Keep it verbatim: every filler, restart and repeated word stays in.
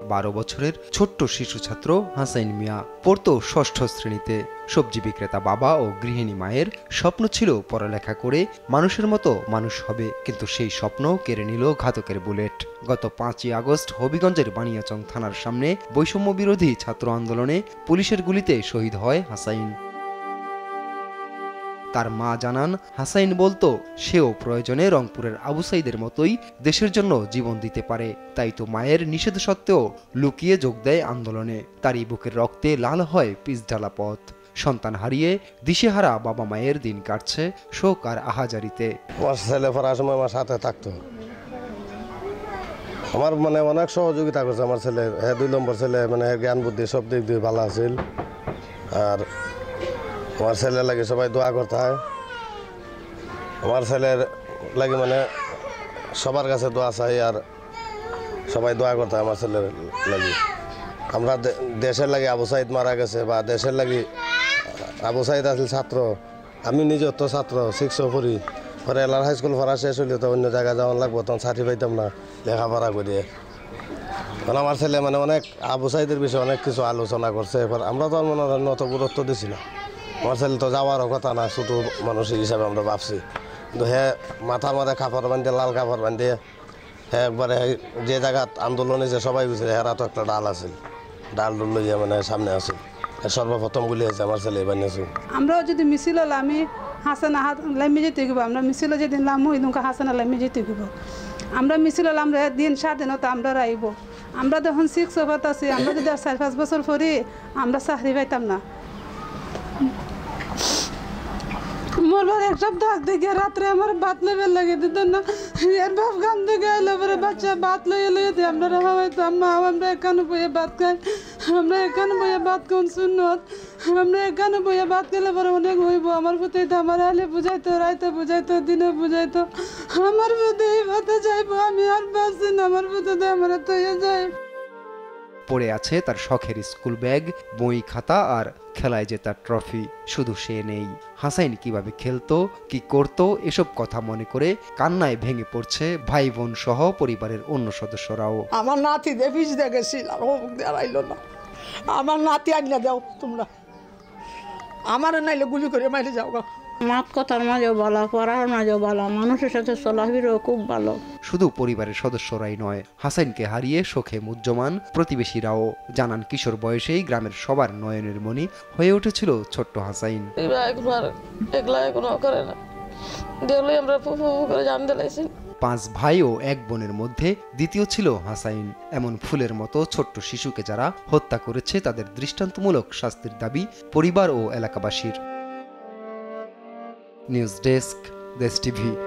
বারো বছরের ছোট্ট শিশু ছাত্র হাসাইন মিয়া পড়তো ষষ্ঠ শ্রেণীতে। সবজি বিক্রেতা বাবা ও গৃহিণী মায়ের স্বপ্ন ছিল পড়ালেখা করে মানুষের মতো মানুষ হবে, কিন্তু সেই স্বপ্ন কেড়ে নিল ঘাতকের বুলেট। গত পাঁচই আগস্ট হবিগঞ্জের বানিয়াচং থানার সামনে বৈষম্য বিরোধী ছাত্র আন্দোলনে পুলিশের গুলিতে শহীদ হয় হাসাইন। তার মা জানান, হাসাইন বলতো সেও প্রয়োজনে রংপুরের আবু সাইদের মতোই দেশের জন্য জীবন দিতে পারে, তাই তো মায়ের নিষেধ সত্ত্বেও লুকিয়ে যোগ দেয় আন্দোলনে। তারই বুকের রক্তে লাল হয় পিচঢালা পথ। সন্তান হারিয়ে দিশেহারা বাবা মায়ের দিন কাটছে শোক আর আহাজারিতে। আমার ছেলে পড়ার সময় আমার সাথে থাকতো, আমার মানে অনেক সহযোগিতা করছে আমার ছেলে। হ্যাঁ, দুই নম্বর ছেলে, মানে জ্ঞান বুদ্ধি সব দিক দিয়ে ভালো আছিল। আর আমার ছেলের লাগে সবাই দোয়া করতে হয়। আমার ছেলের লাগে মানে সবার কাছে দোয়া চাই, আর সবাই দোয়া করতে হয় আমার ছেলের লাগে। আমরা দেশের লাগে আবু সাইদ মারা গেছে, বা দেশের লাগে আবু সাইদ আসলে ছাত্র, আমি নিজের তো ছাত্র, সিক্সও পড়ি। পরে এলার হাই স্কুল পড়া শেষ হইলে তো অন্য জায়গায় যাওয়ার লাগবো, তখন ছাড়ি পাইতাম না লেখাপড়া করিয়ে। কারণ আমার ছেলে মানে অনেক আবু সাইদের বিষয়ে অনেক কিছু আলোচনা করছে। এবার আমরা তো মনে হয় অত গুরুত্ব দিছি না। আমার ছেলে তো যাওয়ারও কথা না, ছোটো মানুষ হিসাবে আমরা ভাবছি। কিন্তু হ্যাঁ, মাথার মাথায় কাপড় বাঁধিয়ে, লাল কাপড় বাঁধিয়ে, হ্যাঁ একবারে যে জায়গাত আন্দোলনে যে সবাই বুঝে, হেরা তো একটা ডাল আছে, ডাল ডুল লইয়া মানে সামনে আছে। সর্বপ্রথম গুলি হয়েছে আমার ছেলে বানিয়েছে। আমরাও যদি মিছিল আমি হাসানা হাত লামি যেতে গেব, আমরা মিছিল যেদিন লামু ওইদিনকে হাসানা লামি যেতে গেব। আমরা মিছিল আমরা দিন স্বাধীনতা আমরা রাইব। আমরা যখন সিক্স ওভার আছি, আমরা যদি আর চার পাঁচ বছর পরে আমরা চাকরি পাইতাম না। মরবার এক সপ্তাহ থেকে রাত্রে আমার ভাত লইবার লাগে দিত না। এর বাপ গান থেকে এলে পরে বাচ্চা ভাত লইয়ে লইয়ে দিয়ে আমরা হয়তো আম্মা আমরা এখানে বইয়ে ভাত খাই, আমরা এখানে বইয়ে ভাত কোন শুনত, আমরা এখানে বইয়ে ভাত খেলে পরে অনেক হইব। আমার প্রতি আমার আলে বুঝাইতো, রাইতে বুঝাইতো, দিনে বুঝাইতো। আমার প্রতি ভাতে যাইবো, আমি আর বাঁচছি না, আমার প্রতি আমার তৈরি যাই। পড়ে আছে তার শখের স্কুল ব্যাগ, বই খাতা আর খেলায় জেতার ট্রফি। শুধু সে নেই, হাসাইন কিভাবে খেলতো, কি করত, এসব কথা মনে করে কান্নায় ভেঙে পড়ছে ভাই বোন সহ পরিবারের অন্য সদস্যরাও। আমার নাতি দেখিস দেখেছিল, আর ও দাঁড়াইল না। আমার নাতি আইনা দাও তোমরা, আমার নাইলে গুলি করে মাইরে যাও গা। মাত কথার মাঝেও ভালো, পড়ার মাঝেও ভালো, মানুষের সাথে চলাফেরাও খুব ভালো। শুধু পরিবারের সদস্যরাই নয়, হাসাইনকে হারিয়ে শোকে মুহ্যমান প্রতিবেশীরাও। জানান, কিশোর বয়সেই গ্রামের সবার নয়নের মণি হয়ে উঠেছিল ছোট্ট হাসাইন। পাঁচ ভাই ও এক বোনের মধ্যে দ্বিতীয় ছিল হাসাইন। এমন ফুলের মতো ছোট্ট শিশুকে যারা হত্যা করেছে তাদের দৃষ্টান্তমূলক শাস্তির দাবি পরিবার ও এলাকাবাসীর। News desk, Desh TV.